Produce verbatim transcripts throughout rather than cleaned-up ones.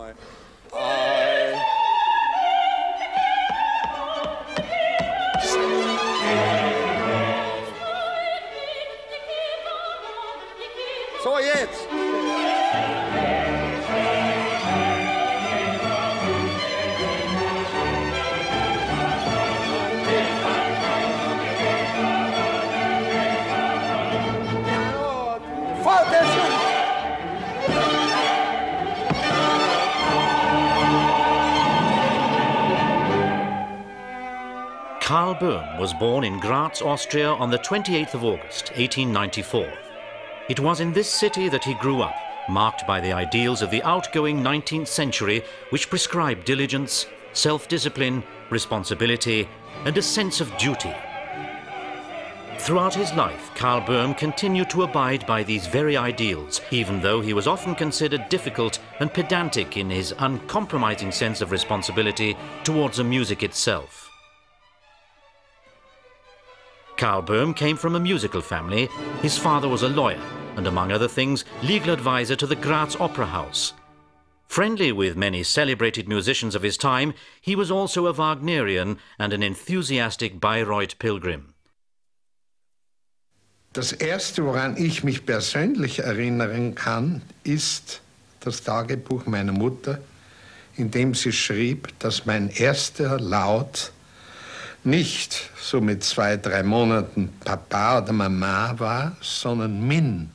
So, jetzt! Karl Böhm was born in Graz, Austria on the twenty-eighth of August, eighteen ninety-four. It was in this city that he grew up, marked by the ideals of the outgoing nineteenth century, which prescribed diligence, self-discipline, responsibility, and a sense of duty. Throughout his life, Karl Böhm continued to abide by these very ideals, even though he was often considered difficult and pedantic in his uncompromising sense of responsibility towards the music itself. Karl Böhm came from a musical family. His father was a lawyer and, among other things, legal advisor to the Graz Opera House. Friendly with many celebrated musicians of his time, he was also a Wagnerian and an enthusiastic Bayreuth pilgrim. Das Erste, woran ich mich persönlich erinnern kann, ist das Tagebuch meiner Mutter, in dem sie schrieb, dass mein erster Laut nicht so mit zwei, drei Monaten Papa oder Mama war, sondern Min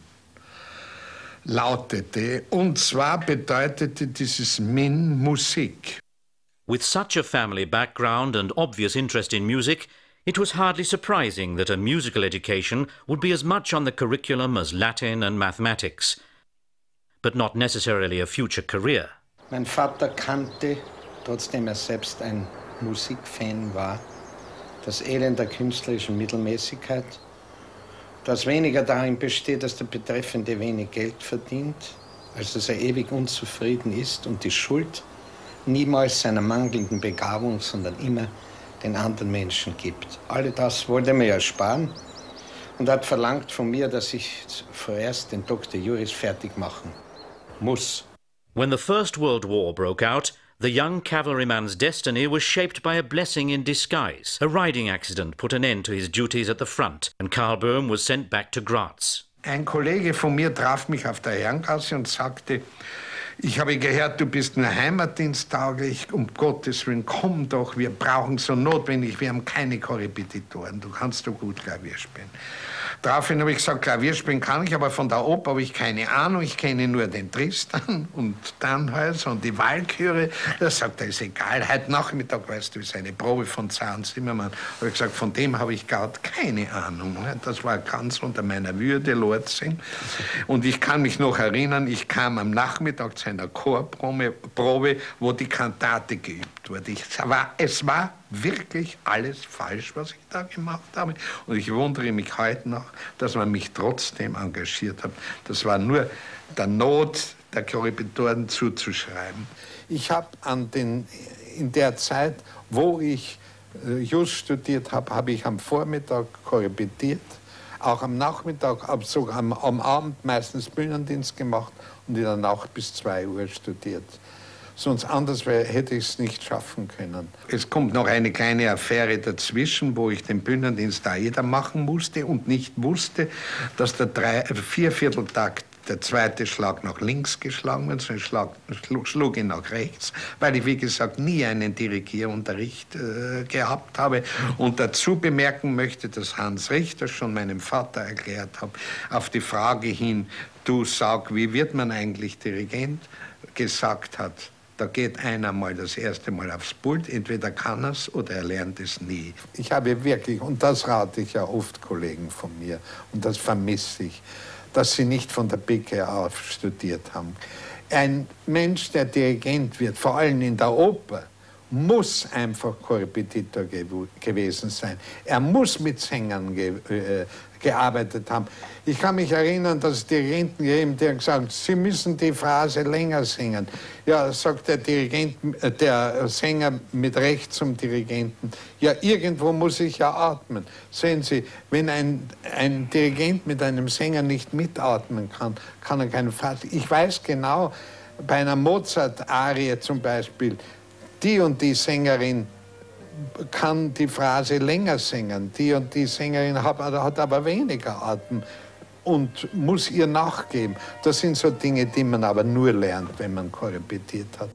lautete. Und zwar bedeutete dieses Min Musik. With such a family background and obvious interest in music, it was hardly surprising that a musical education would be as much on the curriculum as Latin and mathematics, but not necessarily a future career. Mein Vater kannte, trotzdem er selbst ein Musikfan war, das Elend der künstlerischen Mittelmäßigkeit, das weniger darin besteht, dass der Betreffende wenig Geld verdient, als dass er ewig unzufrieden ist und die Schuld niemals seiner mangelnden Begabung, sondern immer den anderen Menschen gibt. All das wollte er mir ersparen und hat verlangt von mir, dass ich vorerst den Doktor Juris fertig machen muss. When the First World War broke out, the young cavalryman's destiny was shaped by a blessing in disguise. A riding accident put an end to his duties at the front, and Karl Böhm was sent back to Graz. Ein Kollege von mir traf mich auf der Herrengasse und sagte, ich habe gehört, du bist nur heimatdiensttauglich, um Gottes Willen, komm doch, wir brauchen so notwendig, wir haben keine Korrepetitoren, du kannst doch gut Klavier spielen. Daraufhin habe ich gesagt, Klavier spielen kann ich, aber von der Oper habe ich keine Ahnung, ich kenne nur den Tristan und Tannhäuser und die Walküre. Da sagt er, ist egal, heute Nachmittag, weißt du, ist eine Probe von Zahn Zimmermann. Da habe ich gesagt, von dem habe ich gar keine Ahnung. Das war ganz unter meiner Würde, Lortzing. Und ich kann mich noch erinnern, ich kam am Nachmittag zu einer Chorprobe, wo die Kantate geübt wurde. Ich, war, es war wirklich alles falsch, was ich da gemacht habe. Und ich wundere mich heute noch, dass man mich trotzdem engagiert hat. Das war nur der Not der Korrepetoren zuzuschreiben. Ich habe an den, in der Zeit, wo ich äh, Just studiert habe, habe ich am Vormittag korrepetiert, auch am Nachmittag, sogar am, am Abend meistens Bühnendienst gemacht und in der Nacht bis zwei Uhr studiert. Sonst anders wär, hätte ich es nicht schaffen können. Es kommt noch eine kleine Affäre dazwischen, wo ich den Bühnendienst da jeder machen musste und nicht wusste, dass der drei, Viervierteltakt der zweite Schlag nach links geschlagen wird, sondern Schlag, schlug, schlug ihn nach rechts, weil ich, wie gesagt, nie einen Dirigierunterricht äh, gehabt habe. Und dazu bemerken möchte, dass Hans Richter schon meinem Vater erklärt hat, auf die Frage hin, du sag, wie wird man eigentlich Dirigent, gesagt hat, da geht einer mal das erste Mal aufs Pult, entweder kann er es oder er lernt es nie. Ich habe wirklich, und das rate ich ja oft Kollegen von mir, und das vermisse ich, dass sie nicht von der Pike auf studiert haben. Ein Mensch, der Dirigent wird, vor allem in der Oper, muss einfach Korrepetitor ge gewesen sein. Er muss mit Sängern ge äh, gearbeitet haben. Ich kann mich erinnern, dass es Dirigenten gegeben, die haben gesagt, sie müssen die Phrase länger singen. Ja, sagt der Dirigent, äh, der Sänger mit Recht zum Dirigenten, ja, irgendwo muss ich ja atmen. Sehen Sie, wenn ein, ein Dirigent mit einem Sänger nicht mitatmen kann, kann er keine Phrase. Ich weiß genau, bei einer Mozart-Arie zum Beispiel, die und die Sängerin kann die Phrase länger singen, die und die Sängerin hat, hat aber weniger Atem und muss ihr nachgeben. Das sind so Dinge, die man aber nur lernt, wenn man korrepetiert hat.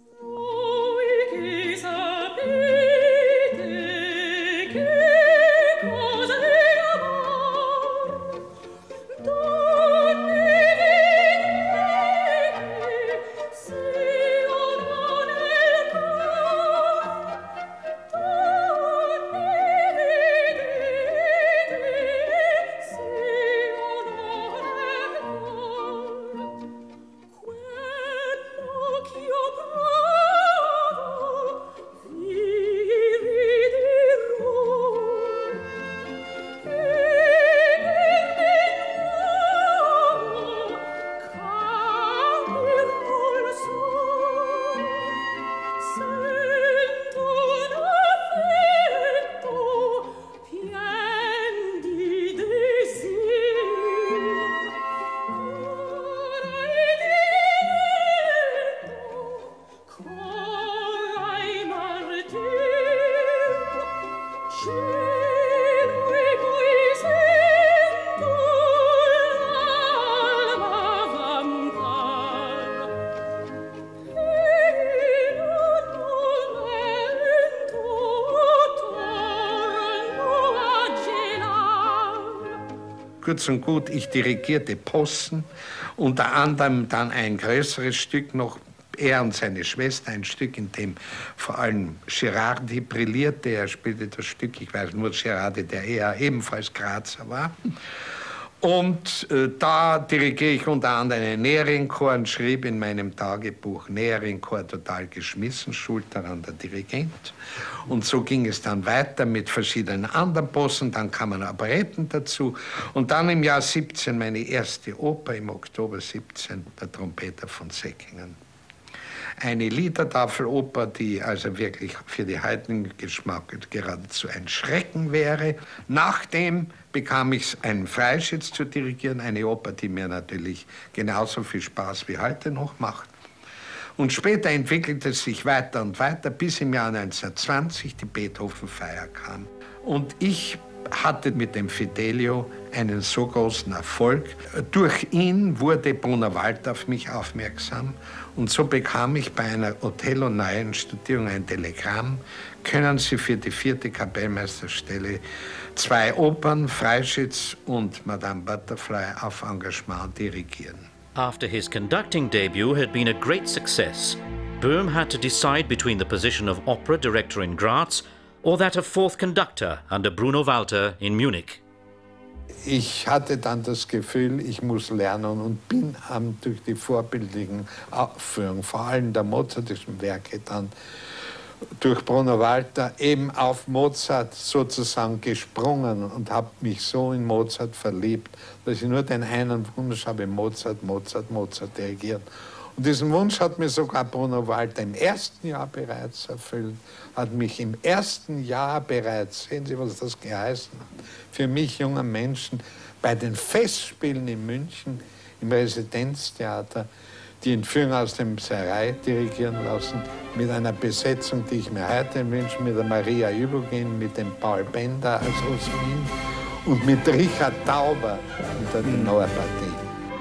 Kurz und gut, ich dirigierte Possen, unter anderem dann ein größeres Stück noch, er und seine Schwester, ein Stück, in dem vor allem Gerardi brillierte. Er spielte das Stück, ich weiß nur Gerardi, der eher ebenfalls Grazer war. Und äh, da dirigiere ich unter anderem einen Nähringchor und schrieb in meinem Tagebuch Nähringchor total geschmissen, schuld daran der Dirigent. Und so ging es dann weiter mit verschiedenen anderen Possen, dann kamen Operetten dazu. Und dann im Jahr siebzehn meine erste Oper, im Oktober siebzehn, der Trompeter von Säckingen. Eine Liedertafeloper, die also wirklich für die heutigen Geschmack geradezu ein Schrecken wäre. Nachdem bekam ich einen Freischütz zu dirigieren, eine Oper, die mir natürlich genauso viel Spaß wie heute noch macht. Und später entwickelte es sich weiter und weiter, bis im Jahr neunzehnhundertzwanzig die Beethoven-Feier kam. Und ich hatte mit dem Fidelio einen so großen Erfolg. Durch ihn wurde Brunner Walter auf mich aufmerksam. Und so bekam ich bei einer Othello-Neuenstudierung ein Telegramm, können Sie für die vierte Kapellmeisterstelle zwei Opern, Freischütz und Madame Butterfly, auf Engagement dirigieren. After his conducting debut had been a great success, Böhm had to decide between the position of opera director in Graz or that of fourth conductor under Bruno Walter in Munich. Ich hatte dann das Gefühl, ich muss lernen und bin ähm, durch die vorbildlichen Aufführungen, vor allem der mozartischen Werke, dann durch Bruno Walter eben auf Mozart sozusagen gesprungen und habe mich so in Mozart verliebt, dass ich nur den einen Wunsch habe, Mozart, Mozart, Mozart dirigieren. Und diesen Wunsch hat mir sogar Bruno Walter im ersten Jahr bereits erfüllt, hat mich im ersten Jahr bereits, sehen Sie, was das geheißen hat, für mich, junger Menschen, bei den Festspielen in München, im Residenztheater, die Entführung aus dem Serai dirigieren lassen, mit einer Besetzung, die ich mir heute wünsche, mit der Maria Übelgin, mit dem Paul Bender als Osmin und mit Richard Tauber in der Tenorpartie.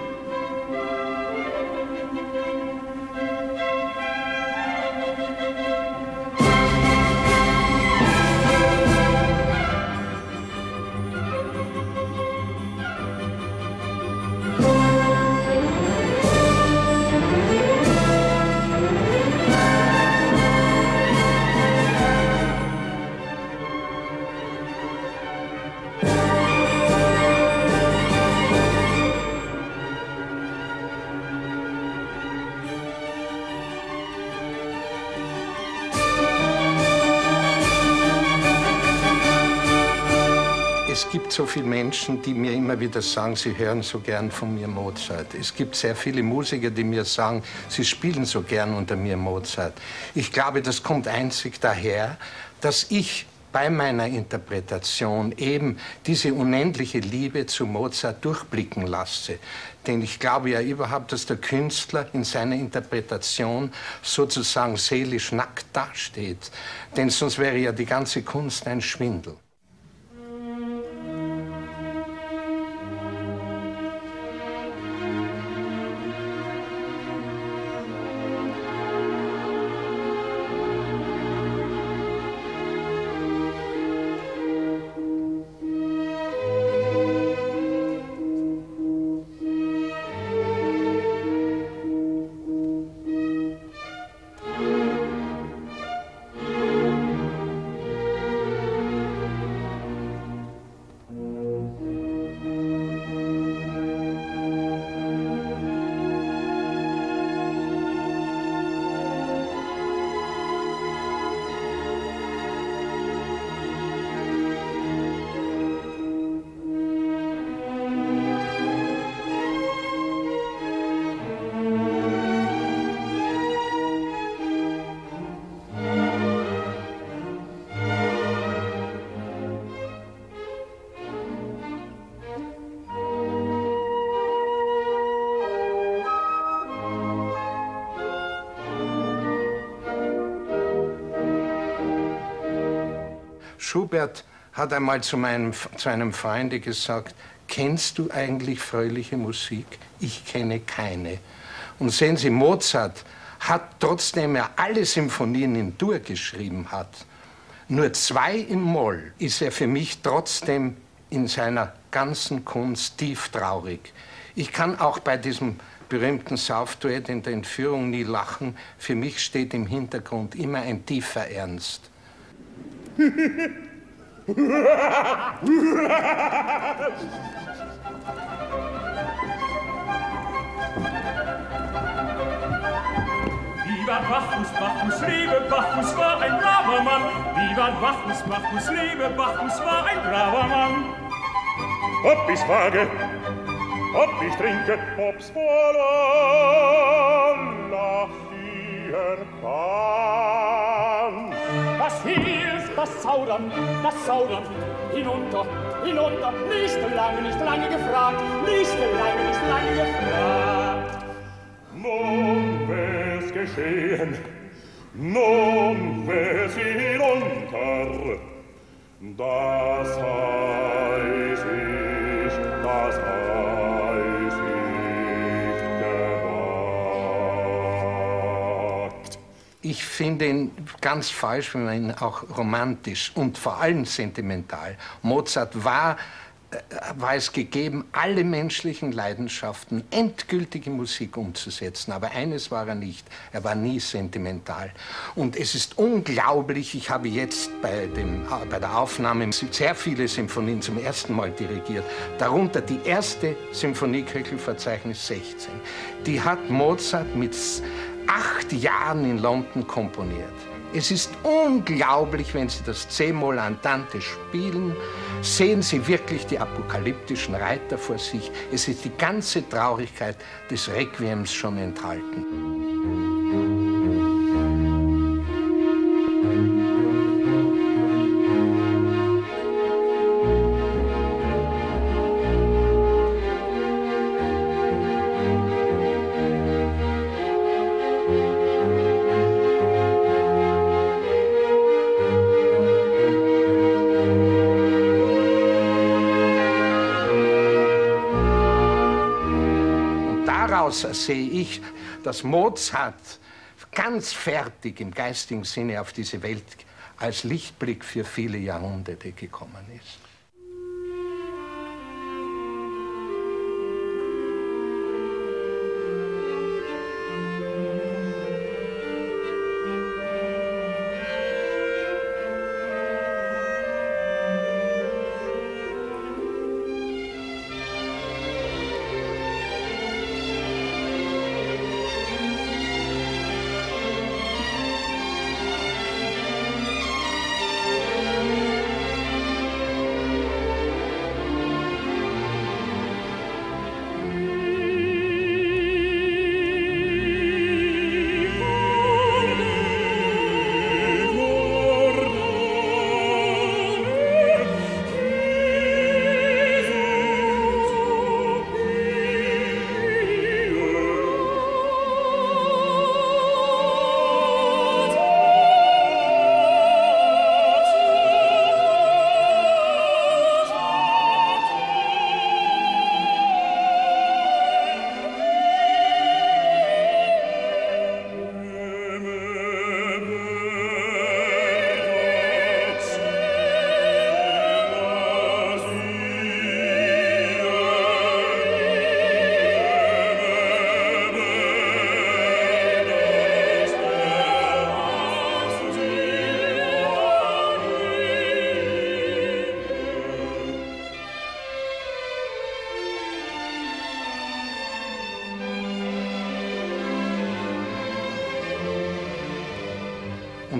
Es gibt so viele Menschen, die mir immer wieder sagen, sie hören so gern von mir Mozart. Es gibt sehr viele Musiker, die mir sagen, sie spielen so gern unter mir Mozart. Ich glaube, das kommt einzig daher, dass ich bei meiner Interpretation eben diese unendliche Liebe zu Mozart durchblicken lasse. Denn ich glaube ja überhaupt, dass der Künstler in seiner Interpretation sozusagen seelisch nackt dasteht. Denn sonst wäre ja die ganze Kunst ein Schwindel. Schubert hat einmal zu, meinem, zu einem Freunde gesagt, kennst du eigentlich fröhliche Musik? Ich kenne keine. Und sehen Sie, Mozart hat, trotzdem er alle Symphonien in Dur geschrieben hat, nur zwei im Moll, ist er für mich trotzdem in seiner ganzen Kunst tief traurig. Ich kann auch bei diesem berühmten Saufduett in der Entführung nie lachen. Für mich steht im Hintergrund immer ein tiefer Ernst. Viva Bacchus, Bacchus, liebe Bacchus, war ein braver Mann. Viva Bacchus, Bacchus, liebe Bacchus, war ein braver Mann. Ob ich's wage, ob ich trinke, ob's voller nach dir kann. Was hilft das Zaudern, das Zaudern, hinunter, hinunter, nicht lange, nicht lange gefragt, nicht lange, nicht lange gefragt. Nun wär's geschehen, nun wär's hinunter, das heiß ich, das heiß ich gewagt. Ich finde ihn ganz falsch, wenn man ihn auch romantisch und vor allem sentimental. Mozart war, äh, war es gegeben, alle menschlichen Leidenschaften endgültig in Musik umzusetzen. Aber eines war er nicht, er war nie sentimental. Und es ist unglaublich, ich habe jetzt bei, dem, bei der Aufnahme sehr viele Symphonien zum ersten Mal dirigiert. Darunter die erste Symphonie Köchelverzeichnis sechzehn. Die hat Mozart mit acht Jahren in London komponiert. Es ist unglaublich, wenn Sie das C-Moll Andante spielen, sehen Sie wirklich die apokalyptischen Reiter vor sich. Es ist die ganze Traurigkeit des Requiems schon enthalten. Daraus sehe ich, dass Mozart ganz fertig im geistigen Sinne auf diese Welt als Lichtblick für viele Jahrhunderte gekommen ist.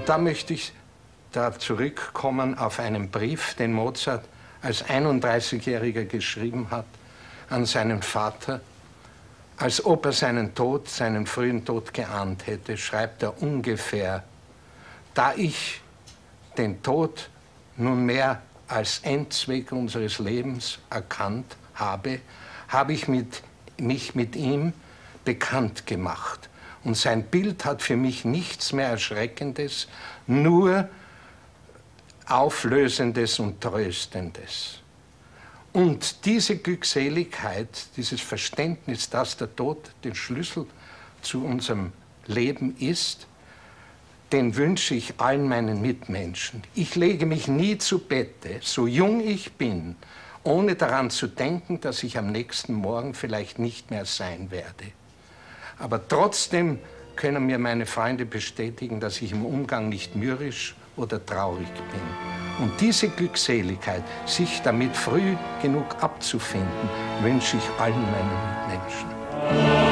Und da möchte ich da zurückkommen auf einen Brief, den Mozart als einunddreißigjähriger geschrieben hat an seinen Vater. Als ob er seinen Tod, seinen frühen Tod geahnt hätte, schreibt er ungefähr: Da ich den Tod nunmehr als Endzweck unseres Lebens erkannt habe, habe ich mit, mich mit ihm bekannt gemacht. Und sein Bild hat für mich nichts mehr Erschreckendes, nur Auflösendes und Tröstendes. Und diese Glückseligkeit, dieses Verständnis, dass der Tod der Schlüssel zu unserem Leben ist, den wünsche ich allen meinen Mitmenschen. Ich lege mich nie zu Bette, so jung ich bin, ohne daran zu denken, dass ich am nächsten Morgen vielleicht nicht mehr sein werde. Aber trotzdem können mir meine Freunde bestätigen, dass ich im Umgang nicht mürrisch oder traurig bin. Und diese Glückseligkeit, sich damit früh genug abzufinden, wünsche ich allen meinen Mitmenschen.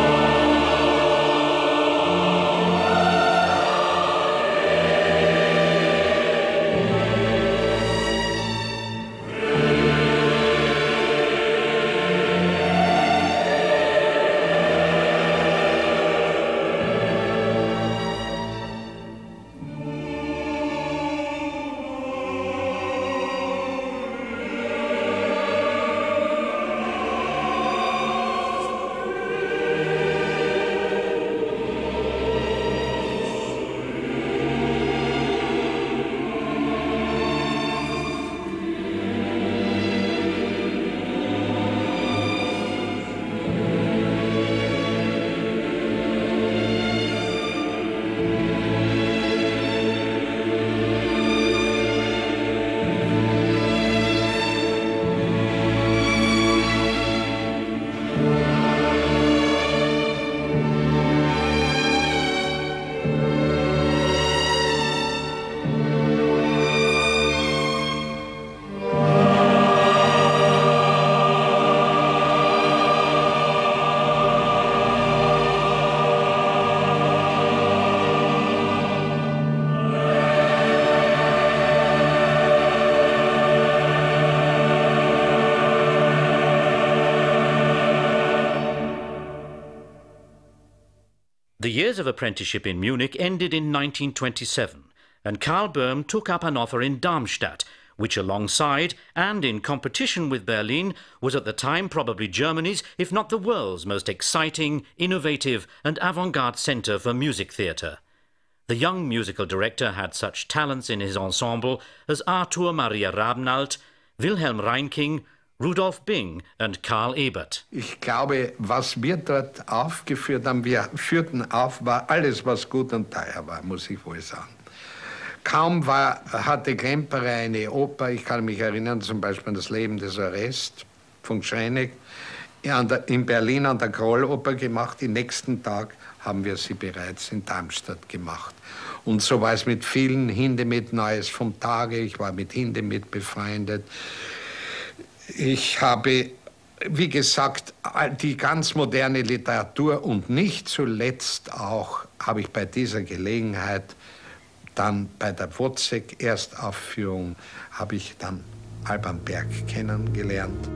The years of apprenticeship in Munich ended in nineteen twenty-seven, and Karl Böhm took up an offer in Darmstadt, which alongside and in competition with Berlin was at the time probably Germany's, if not the world's, most exciting, innovative and avant-garde centre for music theatre. The young musical director had such talents in his ensemble as Arthur Maria Rabenalt, Wilhelm Reinking, Rudolf Bing und Karl Ebert. Ich glaube, was wir dort aufgeführt haben, wir führten auf, war alles, was gut und teuer war, muss ich wohl sagen. Kaum war, hatte Klemperer eine Oper, ich kann mich erinnern, zum Beispiel an das Leben des Orest von Schreineck, in Berlin an der Kroll-Oper gemacht. Den nächsten Tag haben wir sie bereits in Darmstadt gemacht. Und so war es mit vielen. Hindemith, Neues vom Tage, ich war mit Hindemith befreundet. Ich habe, wie gesagt, die ganz moderne Literatur und nicht zuletzt auch, habe ich bei dieser Gelegenheit dann bei der Wozzeck-Erstaufführung, habe ich dann Alban Berg kennengelernt.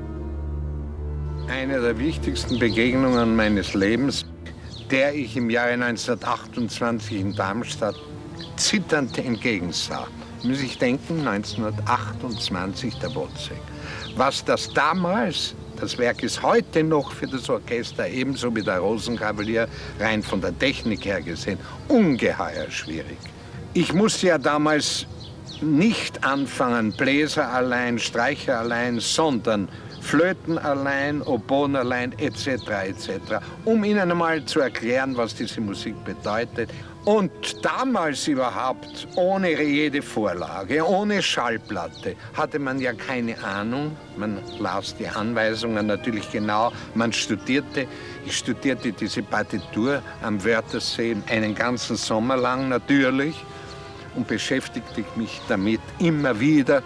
Eine der wichtigsten Begegnungen meines Lebens, der ich im Jahre neunzehnhundertachtundzwanzig in Darmstadt zitternd entgegensah. Muss ich denken, neunzehnhundertachtundzwanzig der Wozzeck. Was das damals, das Werk ist heute noch für das Orchester, ebenso wie der Rosenkavalier, rein von der Technik her gesehen, ungeheuer schwierig. Ich musste ja damals nicht anfangen, Bläser allein, Streicher allein, sondern Flöten allein, Oboen allein, et cetera et cetera, um Ihnen einmal zu erklären, was diese Musik bedeutet. Und damals überhaupt, ohne jede Vorlage, ohne Schallplatte, hatte man ja keine Ahnung. Man las die Anweisungen natürlich genau, man studierte. Ich studierte diese Partitur am Wörthersee einen ganzen Sommer lang natürlich und beschäftigte mich damit immer wieder.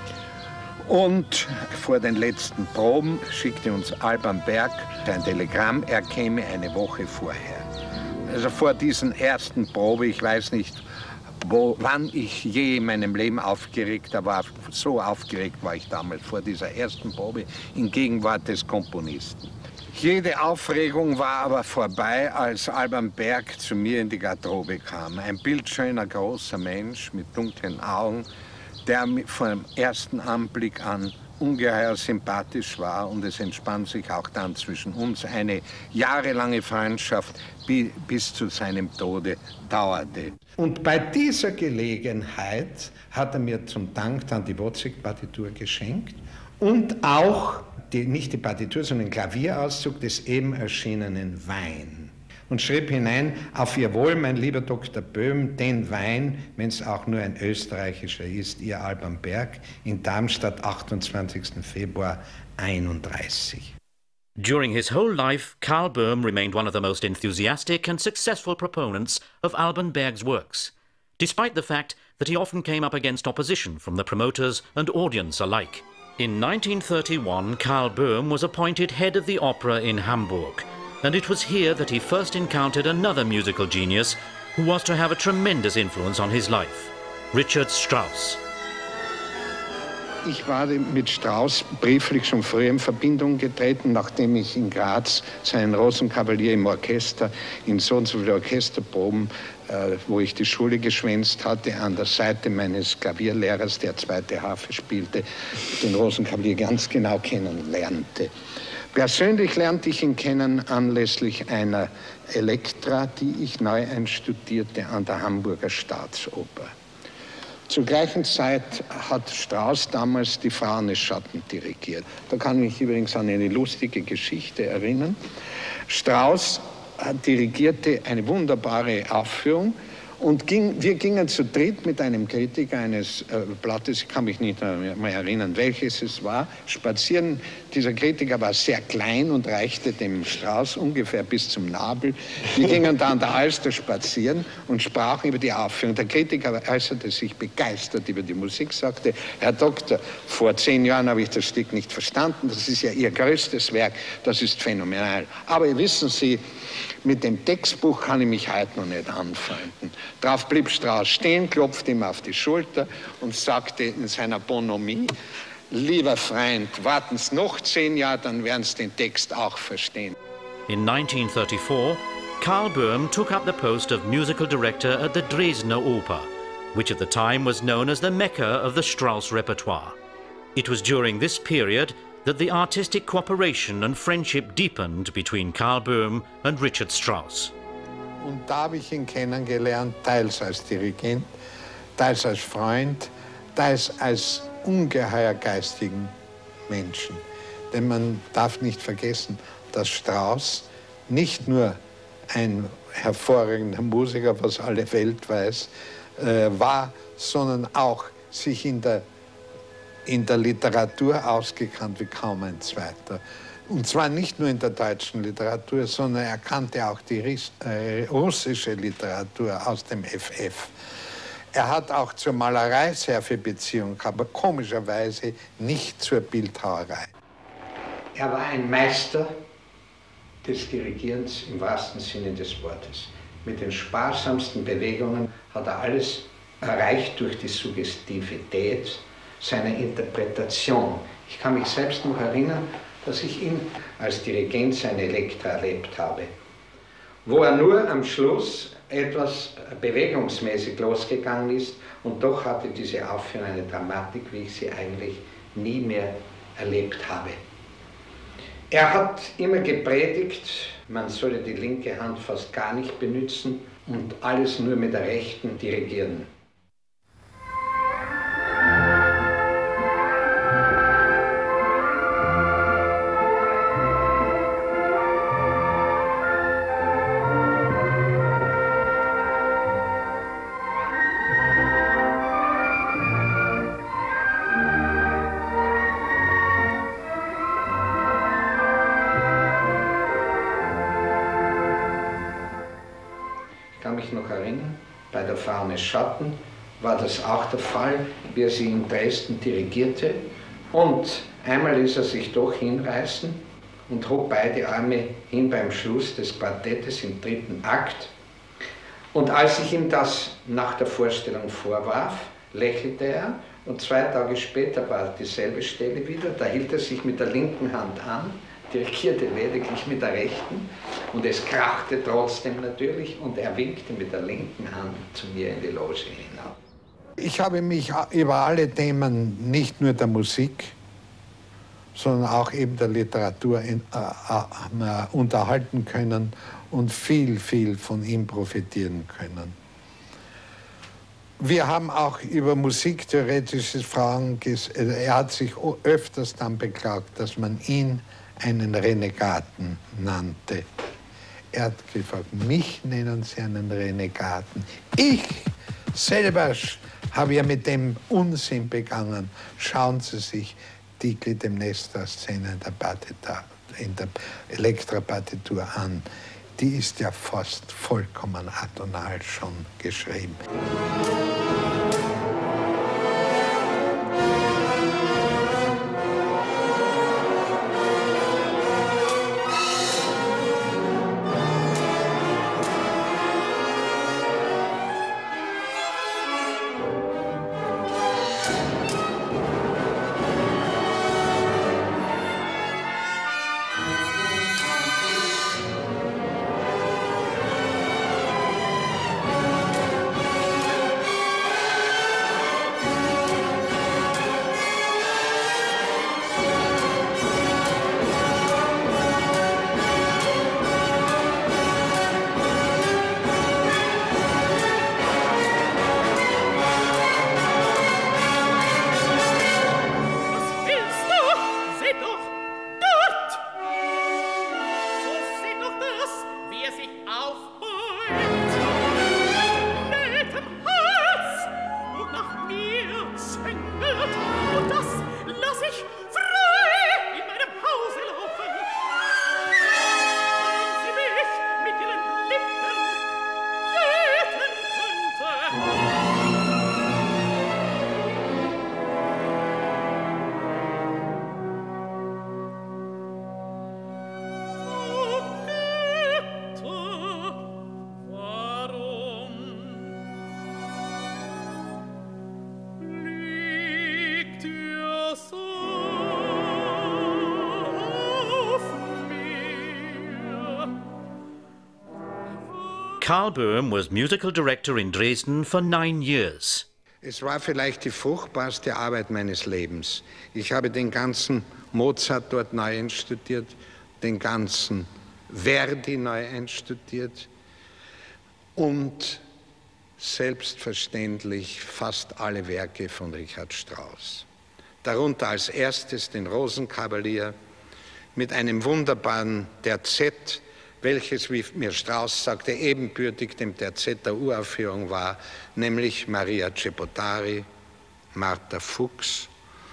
Und vor den letzten Proben schickte uns Alban Berg ein Telegramm, er käme eine Woche vorher. Also vor diesen ersten Probe, ich weiß nicht, wo, wann ich je in meinem Leben aufgeregt war. So aufgeregt war ich damals vor dieser ersten Probe in Gegenwart des Komponisten. Jede Aufregung war aber vorbei, als Alban Berg zu mir in die Garderobe kam. Ein bildschöner, großer Mensch mit dunklen Augen, der vom ersten Anblick an ungeheuer sympathisch war, und es entspann sich auch dann zwischen uns eine jahrelange Freundschaft, die bis zu seinem Tode dauerte. Und bei dieser Gelegenheit hat er mir zum Dank dann die Wozzeck-Partitur geschenkt und auch die, nicht die Partitur, sondern den Klavierauszug des eben erschienenen Wein. Und schrieb hinein: Auf Ihr Wohl, mein lieber Doktor Böhm, den Wein, wenn es auch nur ein österreichischer ist, Ihr Alban Berg, in Darmstadt, achtundzwanzigsten Februar einunddreißig. During his whole life, Karl Böhm remained one of the most enthusiastic and successful proponents of Alban Berg's works, despite the fact that he often came up against opposition from the promoters and audience alike. In nineteen thirty-one, Karl Böhm was appointed head of the opera in Hamburg, and it was here that he first encountered another musical genius who was to have a tremendous influence on his life, Richard Strauss. Ich war mit Strauss brieflich schon früher in Verbindung getreten, nachdem ich in Graz seinen Rosenkavalier im Orchester, in so und so viele Orchesterproben, äh, wo ich die Schule geschwänzt hatte, an der Seite meines Klavierlehrers, der zweite Harfe spielte, den Rosenkavalier ganz genau kennenlernte. Persönlich lernte ich ihn kennen anlässlich einer Elektra, die ich neu einstudierte an der Hamburger Staatsoper. Zur gleichen Zeit hat Strauss damals die Frauen des Schatten dirigiert. Da kann ich mich übrigens an eine lustige Geschichte erinnern. Strauss dirigierte eine wunderbare Aufführung, und ging, wir gingen zu dritt mit einem Kritiker eines äh, Blattes, ich kann mich nicht mehr, mehr erinnern, welches es war, spazieren. Dieser Kritiker war sehr klein und reichte dem Strauss ungefähr bis zum Nabel. Wir gingen da an der Alster spazieren und sprachen über die Aufführung. Der Kritiker äußerte sich begeistert über die Musik, sagte: Herr Doktor, vor zehn Jahren habe ich das Stück nicht verstanden, das ist ja Ihr größtes Werk, das ist phänomenal. Aber wissen Sie, mit dem Textbuch kann ich mich heute noch nicht anfreunden. Darauf blieb Strauss stehen, klopfte ihm auf die Schulter und sagte in seiner Bonhomie: Lieber Freund, warten Sie noch zehn Jahre, dann werden Sie den Text auch verstehen. In nineteen thirty-four, Karl Böhm took up the post of musical director at the Dresdner Oper, which at the time was known as the Mecca of the Strauss repertoire. It was during this period that the artistic cooperation and friendship deepened between Karl Böhm and Richard Strauss. Und da habe ich ihn kennengelernt, teils als Dirigent, teils als Freund, teils als ungeheuer geistigen Menschen. Denn man darf nicht vergessen, dass Strauss nicht nur ein hervorragender Musiker, was alle Welt weiß, äh, war, sondern auch sich in der in der Literatur ausgekannt wie kaum ein zweiter. Und zwar nicht nur in der deutschen Literatur, sondern er kannte auch die äh, russische Literatur aus dem F F. Er hat auch zur Malerei sehr viel Beziehung, aber komischerweise nicht zur Bildhauerei. Er war ein Meister des Dirigierens im wahrsten Sinne des Wortes. Mit den sparsamsten Bewegungen hat er alles erreicht durch die Suggestivität seiner Interpretation. Ich kann mich selbst noch erinnern, dass ich ihn als Dirigent seine Elektra erlebt habe, wo er nur am Schluss etwas bewegungsmäßig losgegangen ist, und doch hatte diese Aufführung eine Dramatik, wie ich sie eigentlich nie mehr erlebt habe. Er hat immer gepredigt, man solle die linke Hand fast gar nicht benutzen und alles nur mit der rechten dirigieren. Bei der Frauen des Schatten war das auch der Fall, wie er sie in Dresden dirigierte. Und einmal ließ er sich doch hinreißen und hob beide Arme hin beim Schluss des Quartettes im dritten Akt. Und als ich ihm das nach der Vorstellung vorwarf, lächelte er und zwei Tage später war dieselbe Stelle wieder. Da hielt er sich mit der linken Hand an, dirigierte lediglich mit der rechten und es krachte trotzdem natürlich und er winkte mit der linken Hand zu mir in die Loge hinauf. Ich habe mich über alle Themen, nicht nur der Musik, sondern auch eben der Literatur in, äh, äh, unterhalten können und viel, viel von ihm profitieren können. Wir haben auch über musiktheoretische Fragen, er hat sich öfters dann beklagt, dass man ihn einen Renegaten nannte. Er hat gefragt, mich nennen Sie einen Renegaten. Ich selber habe ja mit dem Unsinn begangen. Schauen Sie sich die Clytemnestra-Szene in der Partitur, in der Elektra-Partitur an. Die ist ja fast vollkommen atonal schon geschrieben. Karl Böhm was musical director in Dresden for nine years. Es war vielleicht die fruchtbarste Arbeit meines Lebens. Ich habe den ganzen Mozart dort neu einstudiert, den ganzen Verdi neu einstudiert und selbstverständlich fast alle Werke von Richard Strauss. Darunter als erstes den Rosenkavalier mit einem wunderbaren Terzett, welches, wie mir Strauss sagte, ebenbürtig dem Terzett der Uraufführung war, nämlich Maria Cepotari, Martha Fuchs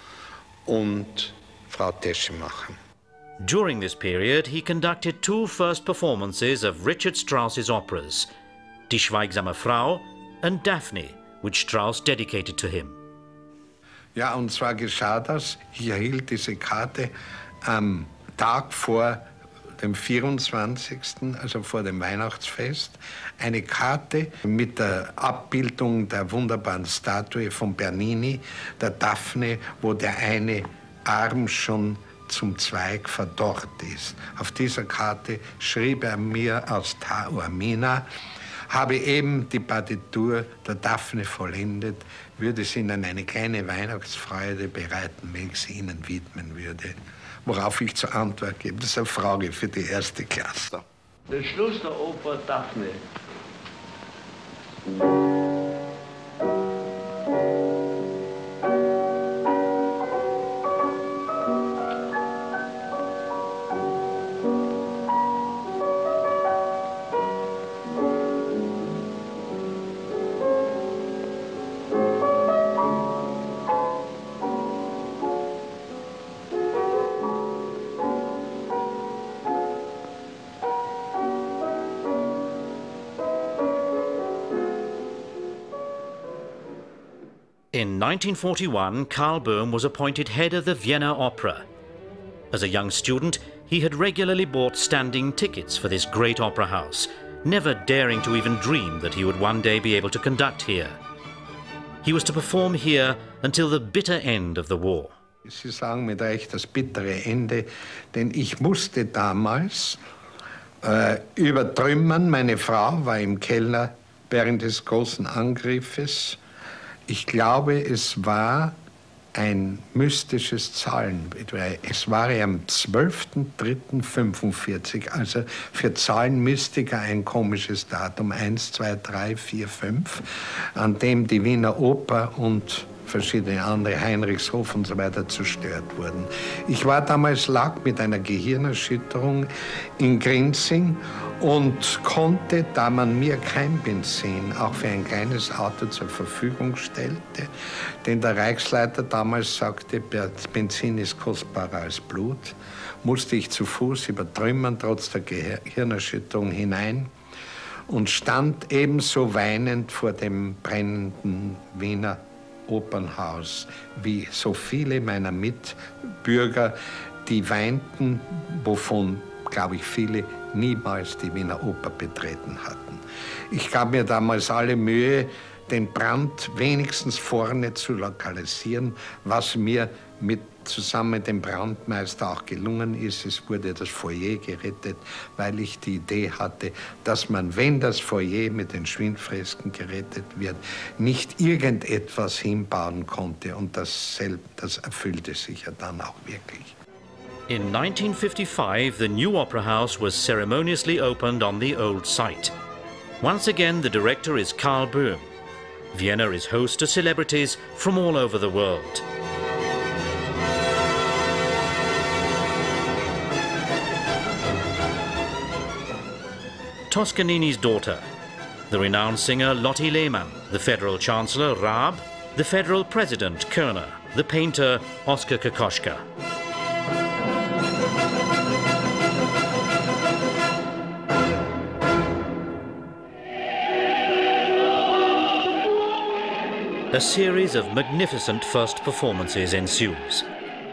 und Frau Teschemacher. During this period, he conducted two first performances of Richard Strauss's operas, Die schweigsame Frau and Daphne, which Strauss dedicated to him. Ja, und zwar geschah das, ich erhielt diese Karte am Tag vor dem vierundzwanzigsten, also vor dem Weihnachtsfest, eine Karte mit der Abbildung der wunderbaren Statue von Bernini, der Daphne, wo der eine Arm schon zum Zweig verdorrt ist. Auf dieser Karte schrieb er mir aus Taormina, habe eben die Partitur der Daphne vollendet, würde es Ihnen eine kleine Weihnachtsfreude bereiten, wenn ich sie Ihnen widmen würde. Worauf ich zur Antwort gebe, das ist eine Frage für die erste Klasse. Der Schluss der Oper Daphne. In nineteen forty-one, Karl Böhm was appointed head of the Vienna Opera. As a young student, he had regularly bought standing tickets for this great opera house, never daring to even dream that he would one day be able to conduct here. He was to perform here until the bitter end of the war. Sie sagen mit Recht das bittere Ende, denn ich musste damals äh, übertrümmern. Meine Frau war im Keller während des großen Angriffes. Ich glaube, es war ein mystisches Zahlen. Es war am zwölften dritten fünfundvierzig, also für Zahlenmystiker ein komisches Datum, eins, zwei, drei, vier, fünf, an dem die Wiener Oper und verschiedene andere, Heinrichshof und so weiter, zerstört wurden. Ich war damals, lag mit einer Gehirnerschütterung in Grinzing und konnte, da man mir kein Benzin auch für ein kleines Auto zur Verfügung stellte, denn der Reichsleiter damals sagte, Benzin ist kostbarer als Blut, musste ich zu Fuß über Trümmern trotz der Gehirnerschütterung hinein und stand ebenso weinend vor dem brennenden Wiener Opernhaus, wie so viele meiner Mitbürger, die weinten, wovon, glaube ich, viele niemals die Wiener Oper betreten hatten. Ich gab mir damals alle Mühe, den Brand wenigstens vorne zu lokalisieren, was mir mit zusammen mit dem Brandmeister auch gelungen ist. Es wurde das Foyer gerettet, weil ich die Idee hatte, dass man, wenn das Foyer mit den Schwindfresken gerettet wird, nicht irgendetwas hinbauen konnte. Und das, das erfüllte sich ja dann auch wirklich. In nineteen fifty-five, the new Opera House was ceremoniously opened on the old site. Once again, the director is Karl Böhm. Vienna is host to celebrities from all over the world. Toscanini's daughter, the renowned singer Lotte Lehmann, the federal chancellor Raab, the federal president Körner, the painter Oskar Kokoschka. A series of magnificent first performances ensues.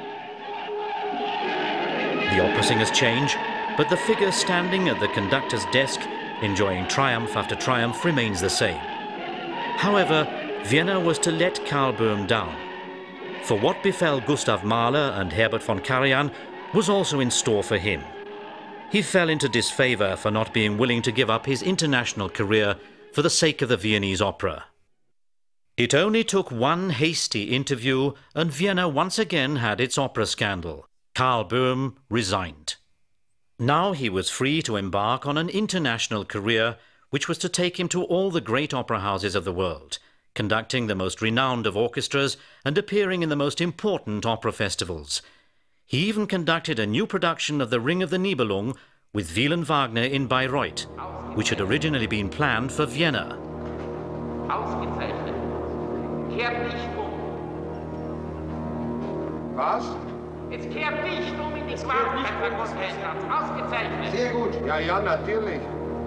The opera singers change, but the figure standing at the conductor's desk, enjoying triumph after triumph, remains the same. However, Vienna was to let Karl Böhm down. For what befell Gustav Mahler and Herbert von Karajan was also in store for him. He fell into disfavor for not being willing to give up his international career for the sake of the Viennese opera. It only took one hasty interview and Vienna once again had its opera scandal. Karl Böhm resigned. Now he was free to embark on an international career which was to take him to all the great opera houses of the world, conducting the most renowned of orchestras and appearing in the most important opera festivals. He even conducted a new production of The Ring of the Nibelung with Wieland Wagner in Bayreuth, which had originally been planned for Vienna. Ausgezeichnet. Kehrt nicht um. Was? Jetzt kehrt nicht um in die Schwarze, Herr Großmeister. Ausgezeichnet. Sehr gut. Ja, ja, natürlich.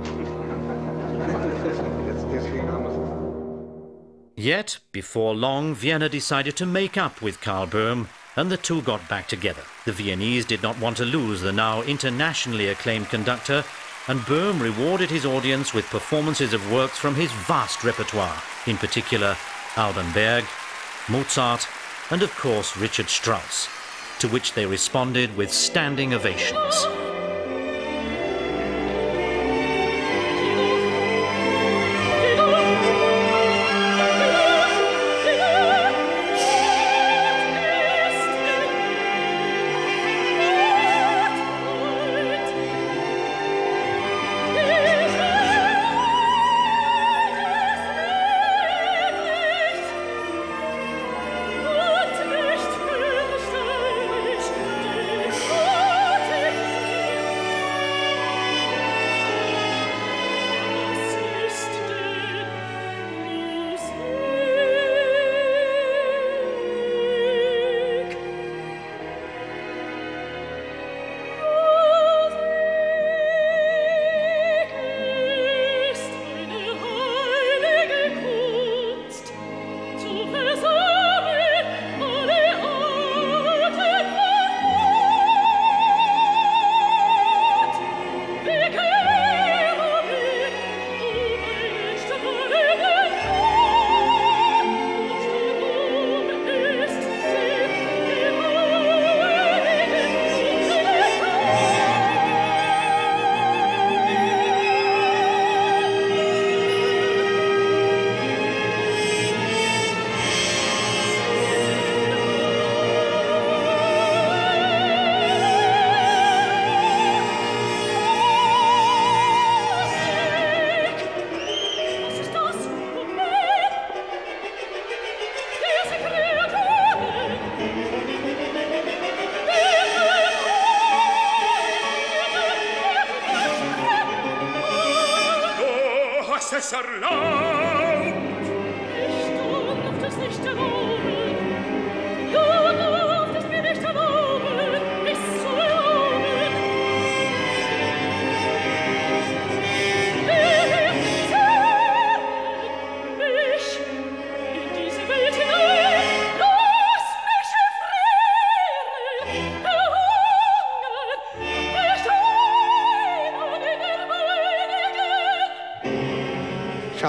Yet, before long, Vienna decided to make up with Karl Böhm, and the two got back together. The Viennese did not want to lose the now internationally acclaimed conductor, and Böhm rewarded his audience with performances of works from his vast repertoire, in particular Alban Berg, Mozart, and of course Richard Strauss, to which they responded with standing ovations.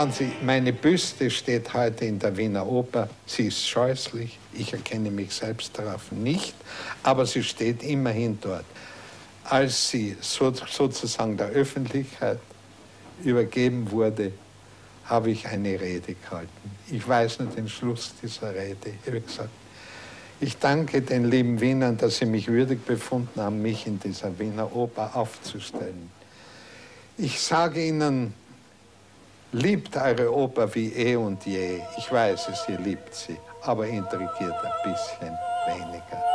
Schauen Sie, meine Büste steht heute in der Wiener Oper. Sie ist scheußlich, ich erkenne mich selbst darauf nicht, aber sie steht immerhin dort. Als sie so, sozusagen der Öffentlichkeit übergeben wurde, habe ich eine Rede gehalten. Ich weiß nur den Schluss dieser Rede. Ich habe gesagt, ich danke den lieben Wienern, dass sie mich würdig befunden haben, mich in dieser Wiener Oper aufzustellen. Ich sage Ihnen, liebt eure Oper wie eh und je. Ich weiß es, ihr liebt sie, aber intrigiert ein bisschen weniger.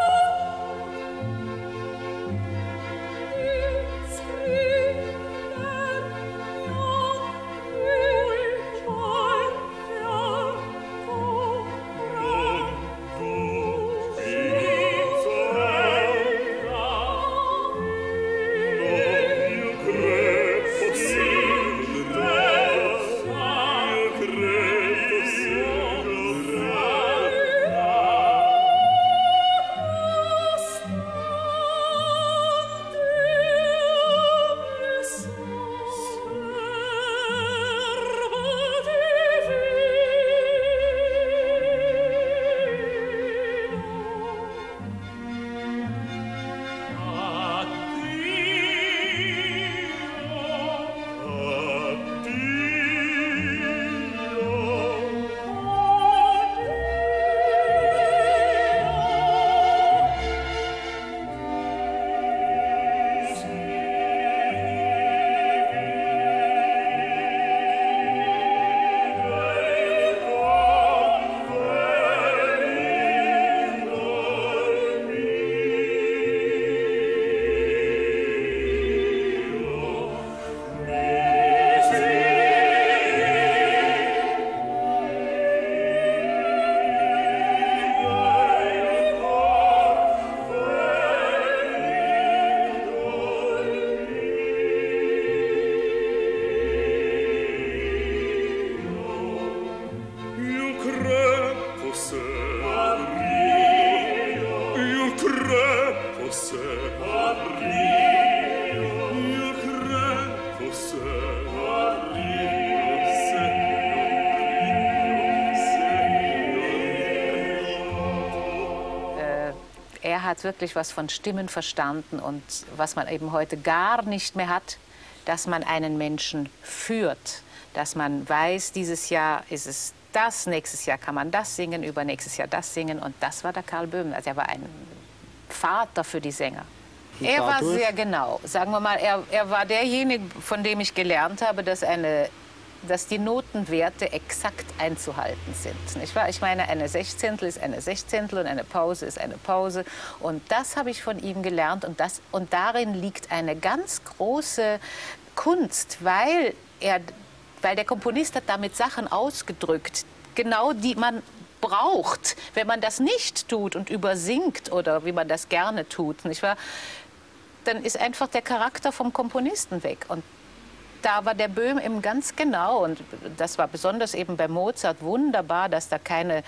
Er hat wirklich was von Stimmen verstanden und was man eben heute gar nicht mehr hat, dass man einen Menschen führt, dass man weiß, dieses Jahr ist es das, nächstes Jahr kann man das singen, übernächstes Jahr das singen und das war der Karl Böhm. Also er war ein Vater für die Sänger. Er war sehr genau, sagen wir mal, er, er war derjenige, von dem ich gelernt habe, dass eine dass die Notenwerte exakt einzuhalten sind. Nicht wahr? Ich meine, eine Sechzehntel ist eine Sechzehntel und eine Pause ist eine Pause. Und das habe ich von ihm gelernt. Und, das, und darin liegt eine ganz große Kunst, weil, er, weil der Komponist hat damit Sachen ausgedrückt, genau die man braucht. Wenn man das nicht tut und übersingt oder wie man das gerne tut, nicht wahr? Dann ist einfach der Charakter vom Komponisten weg. Und da war der Böhm eben ganz genau, und das war besonders eben bei Mozart wunderbar, dass da keine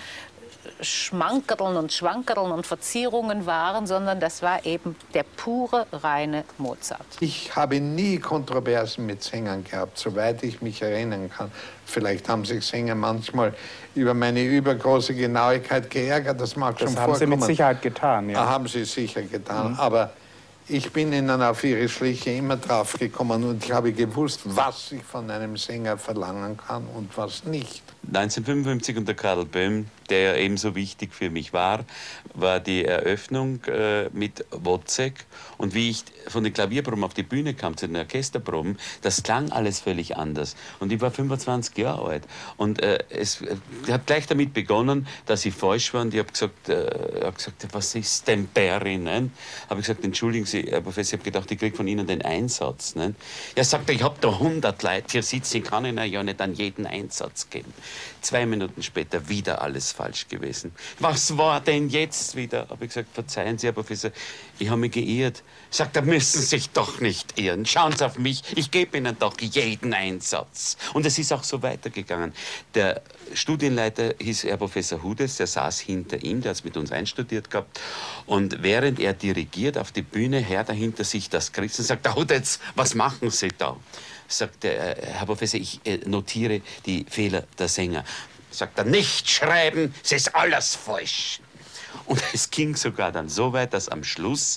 Schmankerln und Schwankerln und Verzierungen waren, sondern das war eben der pure, reine Mozart. Ich habe nie Kontroversen mit Sängern gehabt, soweit ich mich erinnern kann. Vielleicht haben sich Sänger manchmal über meine übergroße Genauigkeit geärgert, das mag das schon haben vorkommen. Sie mit Sicherheit getan, ja. Ah, haben Sie sicher getan, mhm. aber ich bin ihnen auf ihre Schliche immer drauf gekommen und ich habe gewusst, was ich von einem Sänger verlangen kann und was nicht. neunzehnhundertfünfundfünfzig unter Karl Böhm, der ja ebenso wichtig für mich war, war die Eröffnung äh, mit Wozzeck. Und wie ich von den Klavierproben auf die Bühne kam, zu den Orchesterproben, das klang alles völlig anders. Und ich war fünfundzwanzig Jahre alt. Und äh, es äh, hat gleich damit begonnen, dass ich falsch war. Und ich habe gesagt, äh, hab gesagt, was ist Temperinnen? Habe ich gesagt, entschuldigen Sie, Herr Professor, ich habe gedacht, ich kriege von Ihnen den Einsatz. Ne? Er sagte, ich habe da hundert Leute hier sitzen, ich kann Ihnen ja nicht an jeden Einsatz geben. Zwei Minuten später wieder alles falsch. falsch gewesen. Was war denn jetzt wieder? Habe ich gesagt, verzeihen Sie, Herr Professor, ich habe mich geirrt. Sagt, da müssen Sie sich doch nicht irren. Schauen Sie auf mich, ich gebe Ihnen doch jeden Einsatz. Und es ist auch so weitergegangen. Der Studienleiter hieß Herr Professor Hudes, der saß hinter ihm, der hat es mit uns einstudiert gehabt. Und während er dirigiert auf die Bühne, hört er hinter sich das Christen, sagt, Herr Hudes, was machen Sie da? Sagt der äh, Herr Professor, ich äh, notiere die Fehler der Sänger. Sagt er, nicht schreiben, es ist alles falsch. Und es ging sogar dann so weit, dass am Schluss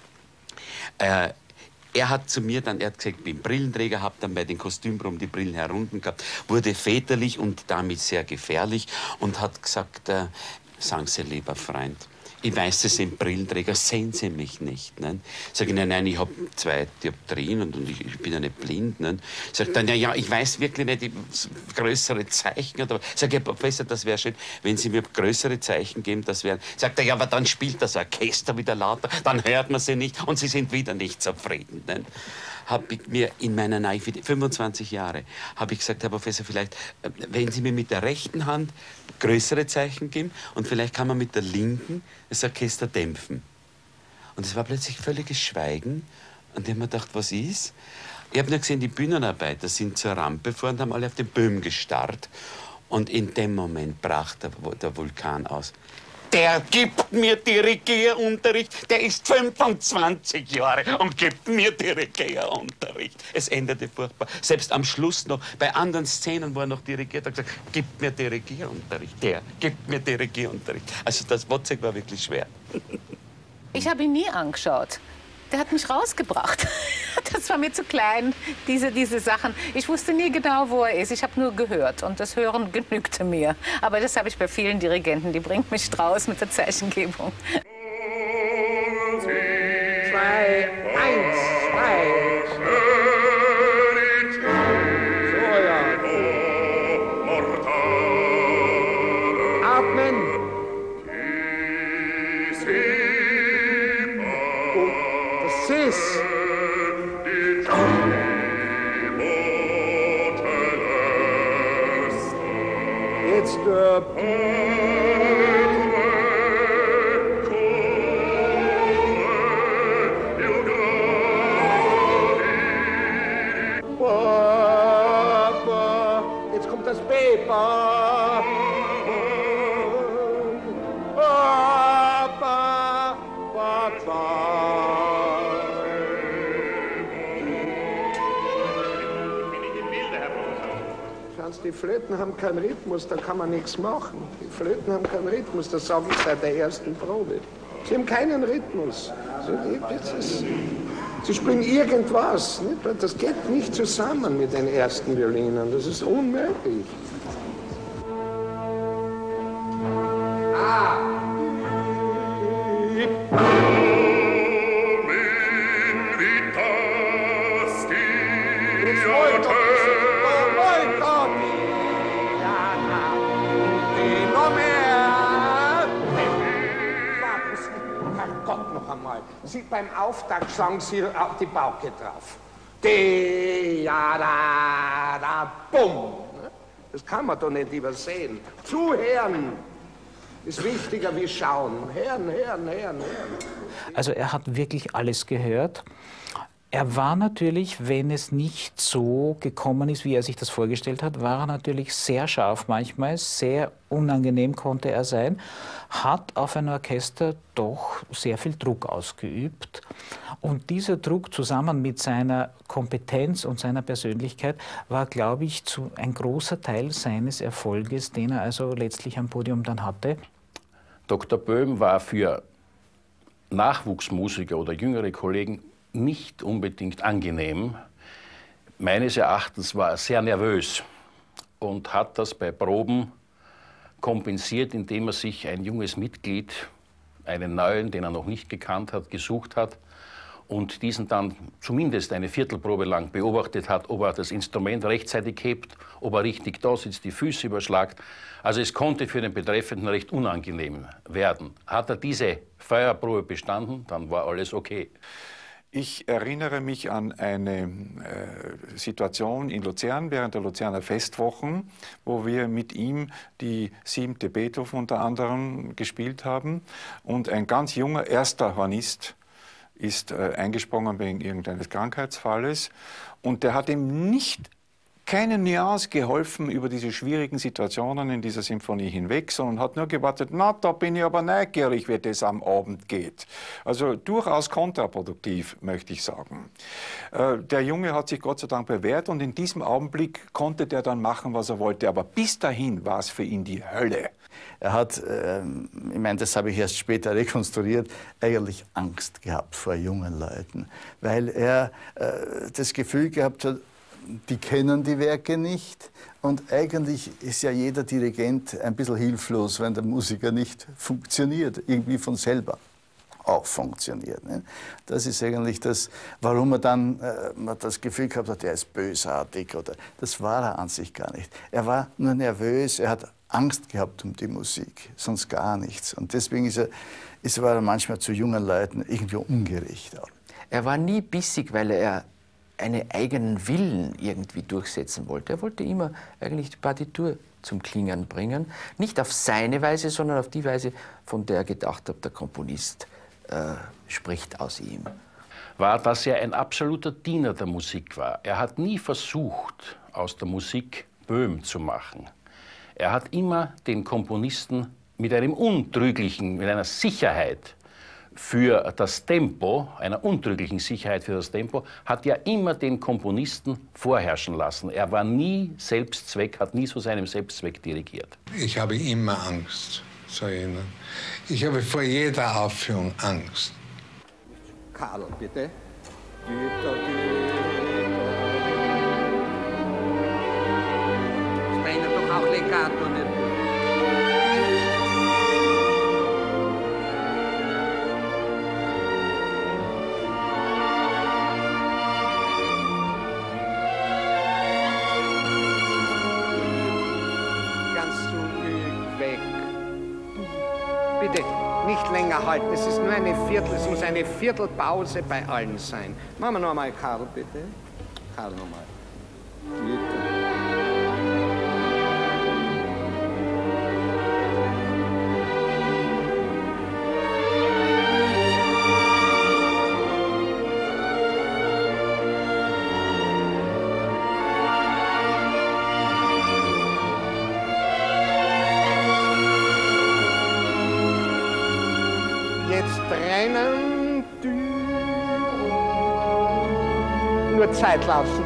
äh, er hat zu mir dann, er hat gesagt, ich bin Brillenträger, habe dann bei den Kostümproben die Brillen herunten gehabt, wurde väterlich und damit sehr gefährlich und hat gesagt, äh, sagen Sie, lieber Freund, ich weiß, Sie sind Brillenträger, sehen Sie mich nicht. Ne? Sag ich, nein, nein, ich habe zwei Dioptrien und, und ich, ich bin ja nicht blind. Ne? Sagt dann, ja, ja, ich weiß wirklich nicht, ich, größere Zeichen. Oder, sag ich, Herr Professor, das wäre schön, wenn Sie mir größere Zeichen geben, das wären. Sagt er, ja, aber dann spielt das Orchester wieder lauter, dann hört man sie nicht und Sie sind wieder nicht zufrieden. Ne? Habe ich mir in meiner Naivität, fünfundzwanzig Jahre, habe ich gesagt, Herr Professor, vielleicht, wenn Sie mir mit der rechten Hand größere Zeichen geben und vielleicht kann man mit der linken das Orchester dämpfen. Und es war plötzlich völliges Schweigen und ich habe mir gedacht, was ist? Ich habe nur gesehen, die Bühnenarbeiter sind zur Rampe vor und haben alle auf den Böhm gestarrt und in dem Moment brach der, der Vulkan aus. Der gibt mir Dirigierunterricht, der ist fünfundzwanzig Jahre und gibt mir Dirigierunterricht. Es endete furchtbar. Selbst am Schluss noch, bei anderen Szenen, wo er noch dirigiert hat, gesagt, gib mir Dirigierunterricht, der gibt mir Dirigierunterricht. Also das Wozzeck war wirklich schwer. Ich habe ihn nie angeschaut. Der hat mich rausgebracht. Das war mir zu klein, diese, diese Sachen. Ich wusste nie genau, wo er ist. Ich habe nur gehört und das Hören genügte mir. Aber das habe ich bei vielen Dirigenten. Die bringt mich raus mit der Zeichengebung. Zwei, eins, zwei. So, ja. Atmen. Sis. Jetzt äh, jetzt kommt das B. Ba. Ba, ba, ba, ba. Die Flöten haben keinen Rhythmus, da kann man nichts machen. Die Flöten haben keinen Rhythmus, das sage ich seit der ersten Probe. Sie haben keinen Rhythmus. Sie spielen irgendwas. Das geht nicht zusammen mit den ersten Violinen. Das ist unmöglich. Ah. Sie, beim Auftakt sagen Sie auf die Pauke drauf. De, ja, da, da, bumm. Das kann man doch nicht übersehen. Zuhören ist wichtiger wie schauen. Hören, hören, hören, hören. Also er hat wirklich alles gehört. Er war natürlich, wenn es nicht so gekommen ist, wie er sich das vorgestellt hat, war er natürlich sehr scharf manchmal, sehr unangenehm konnte er sein, hat auf ein Orchester doch sehr viel Druck ausgeübt. Und dieser Druck zusammen mit seiner Kompetenz und seiner Persönlichkeit war, glaube ich, zu, ein großer Teil seines Erfolges, den er also letztlich am Podium dann hatte. Doktor Böhm war für Nachwuchsmusiker oder jüngere Kollegen nicht unbedingt angenehm. Meines Erachtens war er sehr nervös und hat das bei Proben kompensiert, indem er sich ein junges Mitglied, einen neuen, den er noch nicht gekannt hat, gesucht hat und diesen dann zumindest eine Viertelprobe lang beobachtet hat, ob er das Instrument rechtzeitig hebt, ob er richtig da sitzt, die Füße überschlagt. Also es konnte für den Betreffenden recht unangenehm werden. Hat er diese Feuerprobe bestanden, dann war alles okay. Ich erinnere mich an eine äh, Situation in Luzern während der Luzerner Festwochen, wo wir mit ihm die siebte Beethoven unter anderem gespielt haben. Und ein ganz junger erster Hornist ist äh, eingesprungen wegen irgendeines Krankheitsfalles. Und der hat ihm nicht keine Nuance geholfen über diese schwierigen Situationen in dieser Symphonie hinweg, sondern hat nur gewartet, na, da bin ich aber neugierig, wie das am Abend geht. Also durchaus kontraproduktiv, möchte ich sagen. Äh, der Junge hat sich Gott sei Dank bewährt und in diesem Augenblick konnte der dann machen, was er wollte. Aber bis dahin war es für ihn die Hölle. Er hat, äh, ich meine, das habe ich erst später rekonstruiert, eigentlich Angst gehabt vor jungen Leuten, weil er äh, das Gefühl gehabt hat, die kennen die Werke nicht und eigentlich ist ja jeder Dirigent ein bisschen hilflos, wenn der Musiker nicht funktioniert, irgendwie von selber auch funktioniert. Ne? Das ist eigentlich das, warum er dann äh, man das Gefühl gehabt hat, er ist bösartig oder das war er an sich gar nicht. Er war nur nervös, er hat Angst gehabt um die Musik, sonst gar nichts. Und deswegen ist er, ist, war er manchmal zu jungen Leuten irgendwie ungerecht. Auch. Er war nie bissig, weil er einen eigenen Willen irgendwie durchsetzen wollte. Er wollte immer eigentlich die Partitur zum Klingen bringen. Nicht auf seine Weise, sondern auf die Weise, von der er gedacht hat, der Komponist äh, spricht aus ihm. War, dass er ein absoluter Diener der Musik war. Er hat nie versucht, aus der Musik Böhm zu machen. Er hat immer den Komponisten mit einem untrüglichen, mit einer Sicherheit für das Tempo, einer untrüglichen Sicherheit für das Tempo, hat ja immer den Komponisten vorherrschen lassen. Er war nie Selbstzweck, hat nie zu seinem Selbstzweck dirigiert. Ich habe immer Angst, zu Ihnen. Ich habe vor jeder Aufführung Angst. Karl, bitte. Ist bei Ihnen doch auch Legato, nicht? Bitte nicht länger halten, es ist nur eine Viertel, es muss eine Viertelpause bei allen sein. Machen wir noch einmal Karl, bitte. Karl nochmal. Bitte. Rennen, nur Zeit lassen.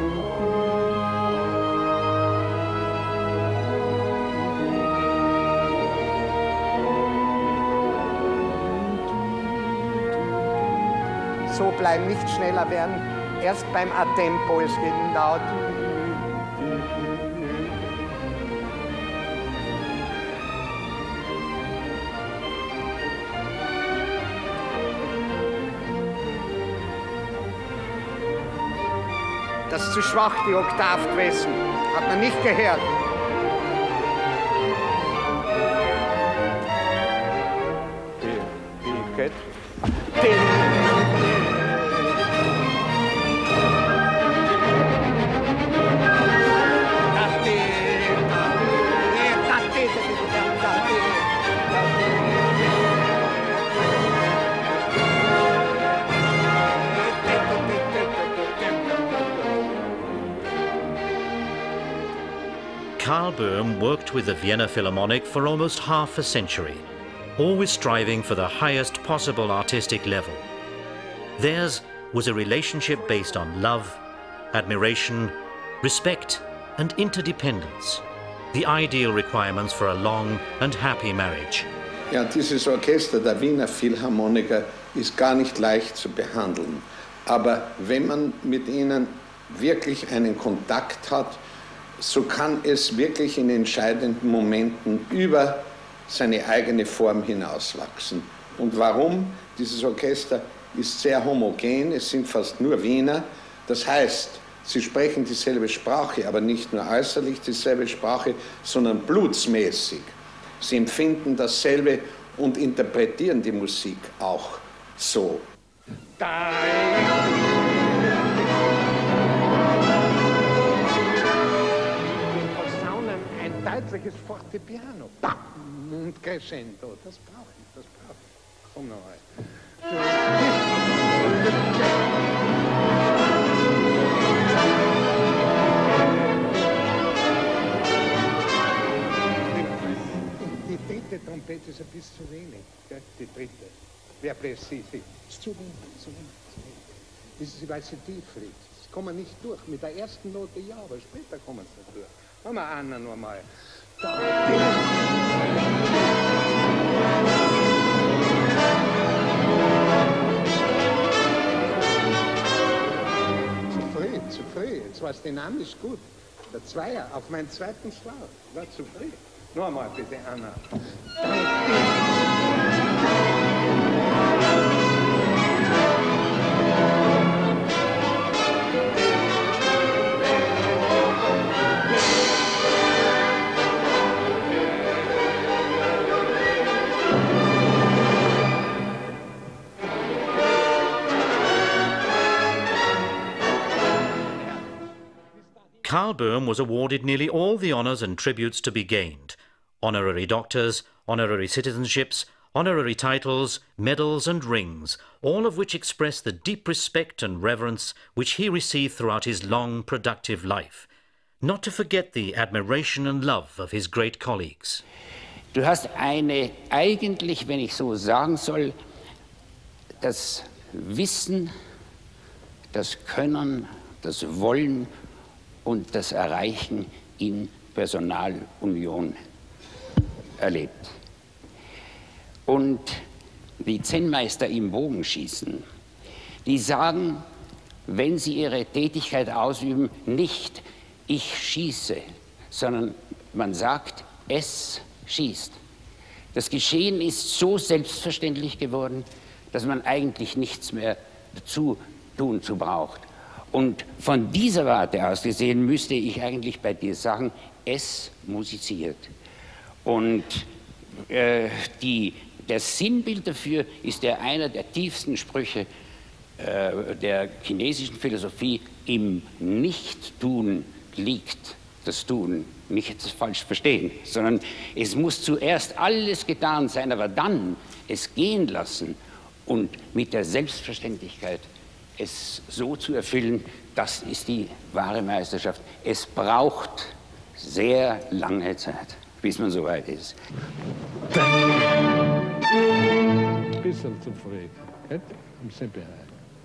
So bleiben, nicht schneller werden. Erst beim A-Tempo, es geht laut. Das ist zu schwach, die Oktavquessen. Hat man nicht gehört. Die, die geht. Karl Böhm worked with the Vienna Philharmonic for almost half a century, always striving for the highest possible artistic level. Theirs was a relationship based on love, admiration, respect, and interdependence, the ideal requirements for a long and happy marriage. Ja, dieses Orchester der Wiener Philharmoniker ist gar nicht leicht zu behandeln. Aber wenn man mit ihnen wirklich einen Kontakt hat, so kann es wirklich in entscheidenden Momenten über seine eigene Form hinauswachsen. Und warum? Dieses Orchester ist sehr homogen, es sind fast nur Wiener. Das heißt, sie sprechen dieselbe Sprache, aber nicht nur äußerlich dieselbe Sprache, sondern blutsmäßig. Sie empfinden dasselbe und interpretieren die Musik auch so. Posaunen ein deutliches Fortepiano. Und Crescendo. Das brauche ich, das brauche ich. Komm noch mal. Die dritte Trompete ist ein bisschen zu wenig. Gell? Die dritte. Wer bläst sie? Sie ist zu wenig, zu wenig, zu wenig. Das ist, weil sie tief liegt. Das kommen nicht durch. Mit der ersten Note ja, aber später kommen sie nicht durch. Machen wir Anna noch mal. Zu früh, zu früh. Jetzt war es dynamisch gut. Der Zweier auf meinen zweiten Schlag. War zu früh. Noch einmal bitte, Anna. Karl Böhm was awarded nearly all the honours and tributes to be gained. Honorary doctors, honorary citizenships, honorary titles, medals and rings, all of which express the deep respect and reverence which he received throughout his long, productive life. Not to forget the admiration and love of his great colleagues. Du hast eine, eigentlich, wenn ich so sagen soll, das Wissen, das Können, das Wollen und das Erreichen in Personalunion erlebt. Und die Zen-Meister im Bogenschießen, die sagen, wenn sie ihre Tätigkeit ausüben, nicht ich schieße, sondern man sagt, es schießt. Das Geschehen ist so selbstverständlich geworden, dass man eigentlich nichts mehr dazu tun zu braucht. Und von dieser Warte aus gesehen müsste ich eigentlich bei dir sagen, es musiziert. Und äh, die, das Sinnbild dafür ist der einer der tiefsten Sprüche äh, der chinesischen Philosophie: Im Nichttun liegt das Tun. Nicht jetzt falsch verstehen, sondern es muss zuerst alles getan sein, aber dann es gehen lassen und mit der Selbstverständlichkeit es so zu erfüllen, das ist die wahre Meisterschaft. Es braucht sehr lange Zeit, bis man so weit ist. Ein bisschen zu früh. Um sie bereit.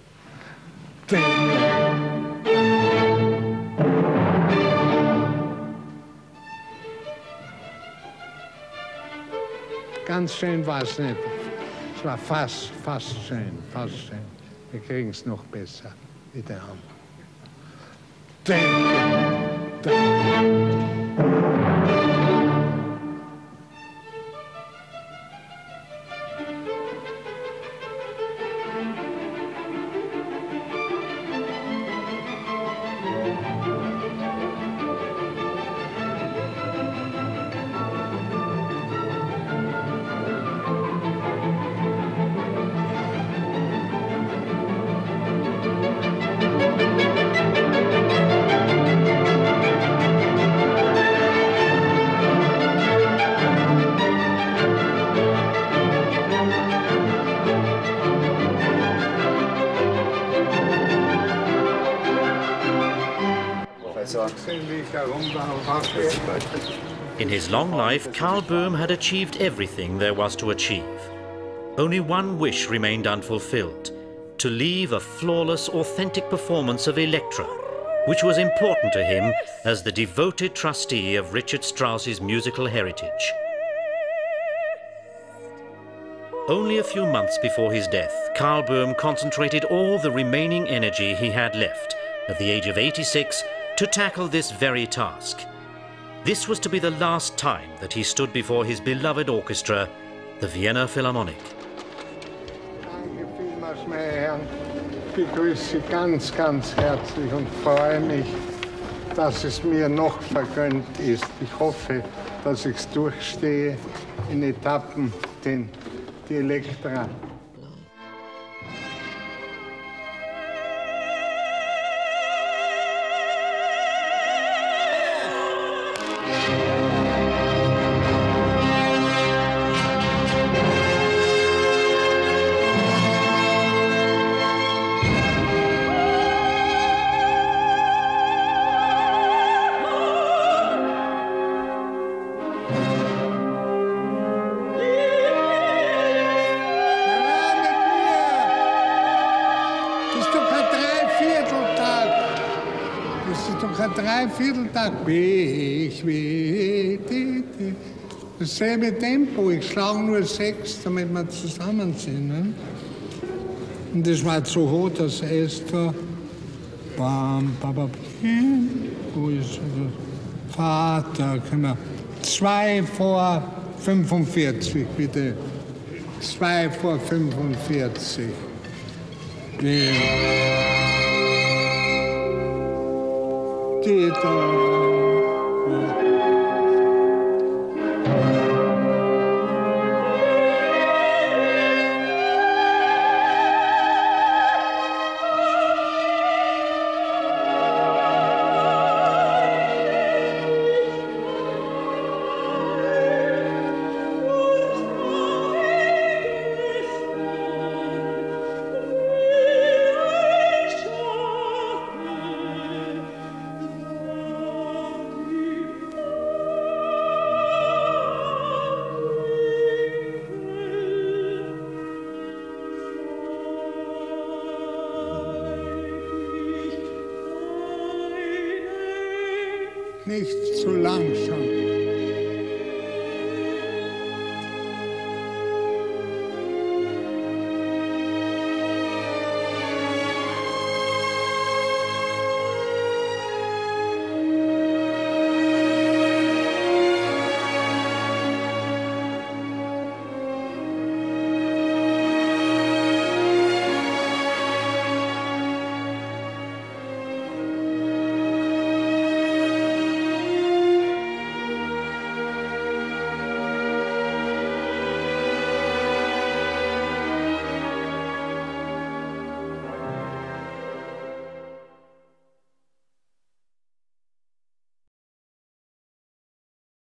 Ganz schön war es nicht. Es war fast, fast schön, fast schön. Wir kriegen es noch besser. Bitte an. Denken, denken. In his long life, Karl Böhm had achieved everything there was to achieve. Only one wish remained unfulfilled: to leave a flawless, authentic performance of Elektra, which was important to him as the devoted trustee of Richard Strauss's musical heritage. Only a few months before his death, Karl Böhm concentrated all the remaining energy he had left, at the age of eighty-six, to tackle this very task. This was to be the last time that he stood before his beloved orchestra, the Vienna Philharmonic. Danke vielmals, meine Herren. Ich begrüße Sie ganz, ganz herzlich und freue mich, dass es mir noch vergönnt ist. Ich hoffe, dass ich es durchstehe in Etappen, den, die Elektra. das ist doch ein Dreivierteltakt. Ich will, dasselbe Tempo. Ich schlage nur sechs, damit wir zusammen sind. Ne? Und das war zu hoch, das erste. Bam, bam, bam. Wo ist das? Vater, können wir. Zwei vor fünfundvierzig, bitte. Zwei vor fünfundvierzig. Die, die da. Nicht zu langsam.